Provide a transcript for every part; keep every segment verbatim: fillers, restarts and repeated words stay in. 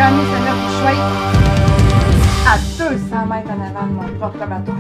gagner celle-là pour que je sois à deux cents mètres en avant de mon propre bateau.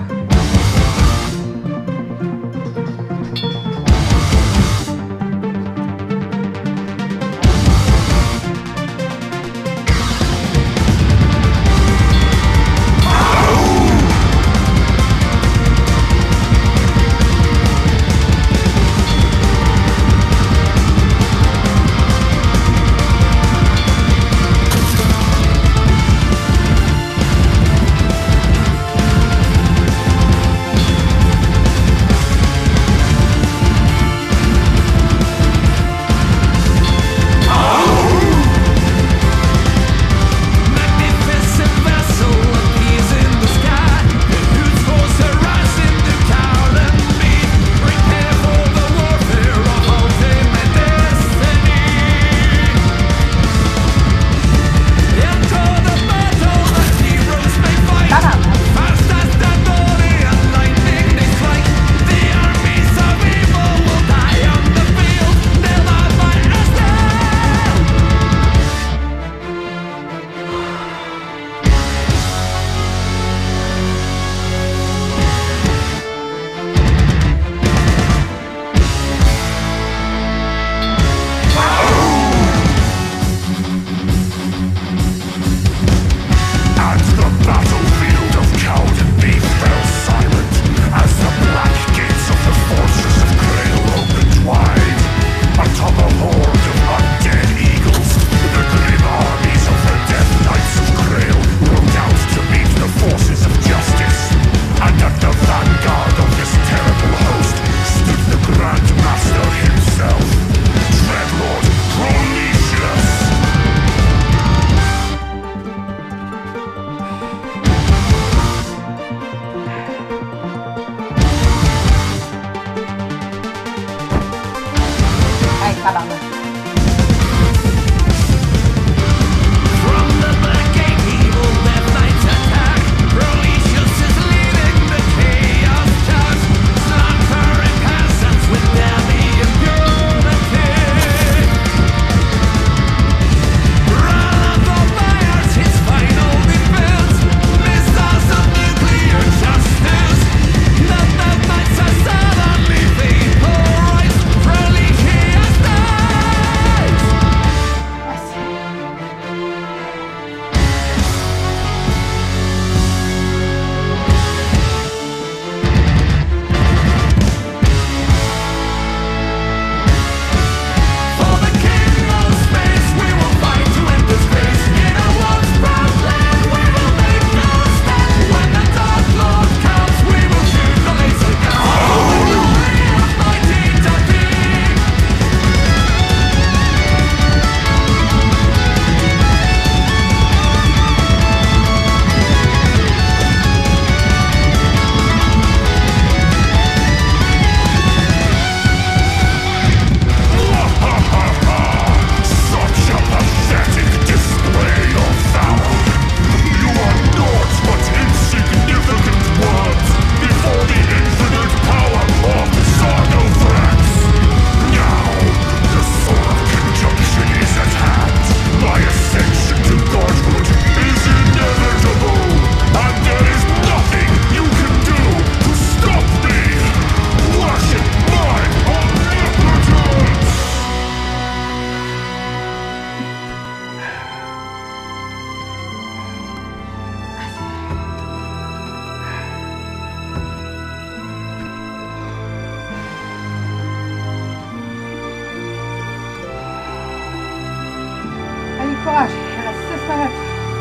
Gosh, I got six minutes.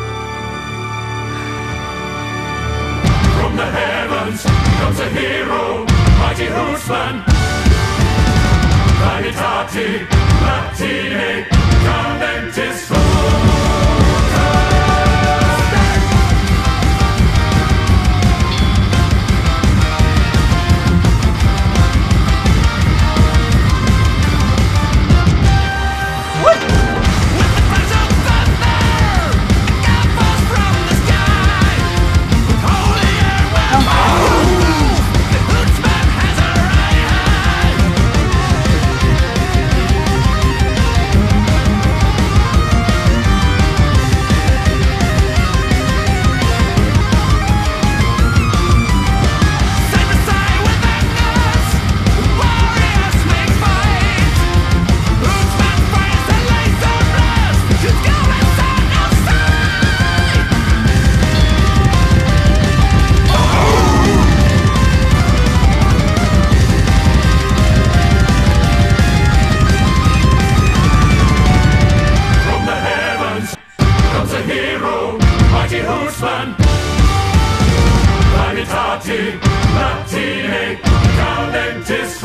From the heavens comes a hero, mighty Hootsman. Vanitati, Latine, Calentis Horseman. Vanitati, Latine, Calentis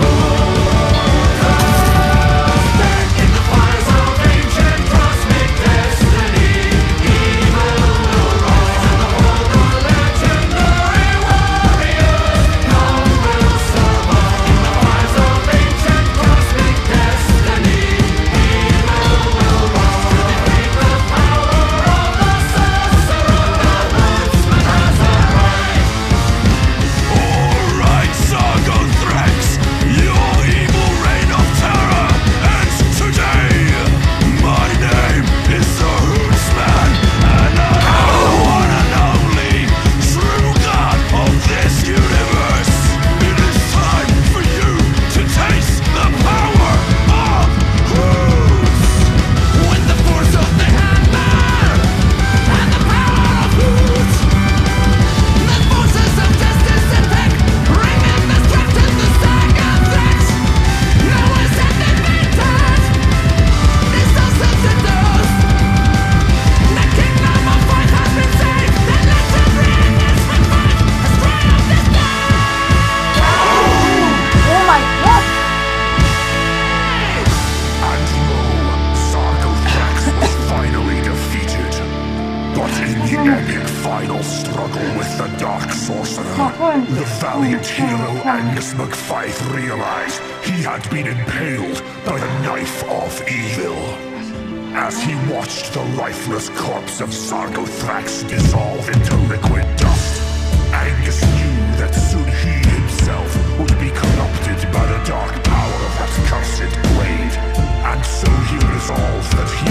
in the fires of ancient cosmic destiny, evil will rise, and the world of legendary warriors, none will survive. In the fires of ancient cosmic destiny, evil will rise to defeat the power of the sorcerer. The woodsman has arrived. Alright, Sargothrax, your evil reign of terror ends today. My name is the Hootsman, and I'm the one and only true god of this universe. It is time for you to taste the power of Hoots. With the force of the hammer and the power of Hoots, the forces of justice attack, bring in the strength and the saga threats. No one said they beaten. This doesn't seduce. The kingdom of fight has been saved. The legendary Nesmith has triumphed this day. Oh my god! And lo, Sargothrax was finally defeated. But in the epic final struggle with the Dark Sorcerer, the valiant hero Angus MacFaith realized he had been impaled by the knife of evil. As he watched the lifeless corpse of Sargothrax dissolve into liquid dust, Angus knew that soon he himself would be corrupted by the dark power of that cursed blade. And so he resolved that he